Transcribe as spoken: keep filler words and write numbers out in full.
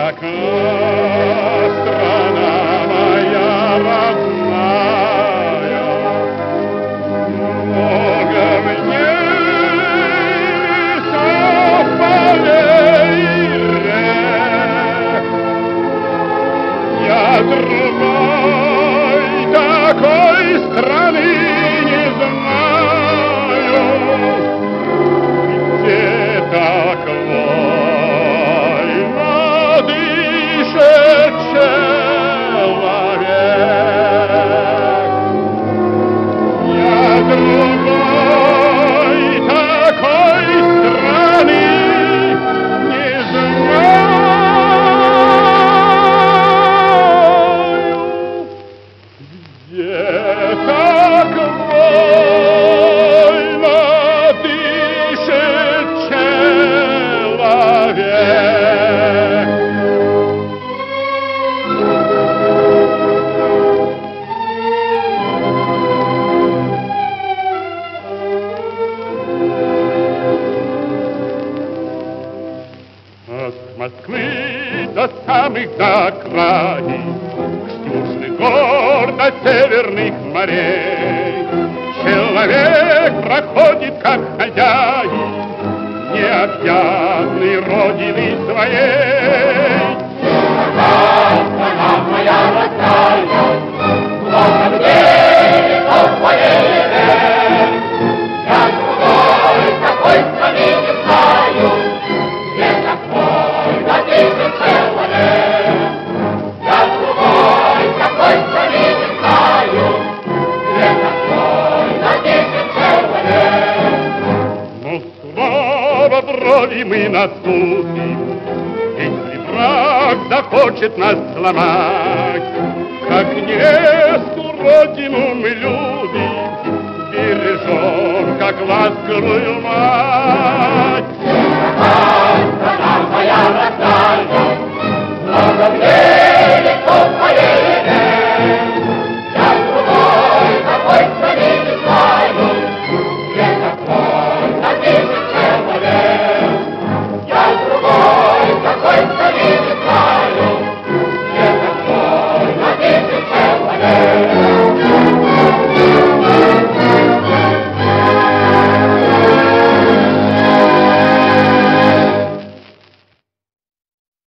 окна, страна моя родная, много мне лесов, полей и рек. Я другой такой страны не знаю, где так вольно дышит человек. Я другой такой страны не знаю, где так вольно дышит человек. От Москвы до самых до край, с южных гор до северных морей, человек проходит как хозяин необъятной родины своей. Страна моя родная, много людей, лесов, полей и рек. Я другой такой страны не знаю, где такой надежный человек. Я другой такой страны не знаю, где такой надежный человек. Но снова брови мы наступим, если враг захочет нас сломать. Как Невесту родину мы любим, бережем, как ласковую мать.